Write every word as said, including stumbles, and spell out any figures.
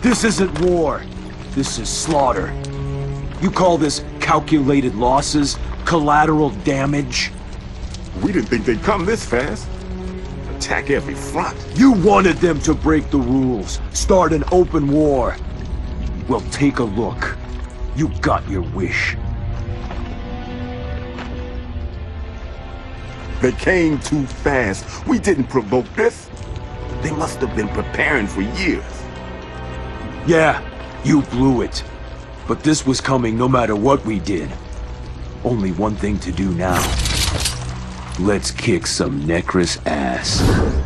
This isn't war. This is slaughter. You call this calculated losses? Collateral damage? We didn't think they'd come this fast. Attack every front. You wanted them to break the rules, start an open war. Well, take a look. You got your wish. They came too fast. We didn't provoke this. They must have been preparing for years. Yeah, you blew it. But this was coming no matter what we did. Only one thing to do now. Let's kick some Necros ass.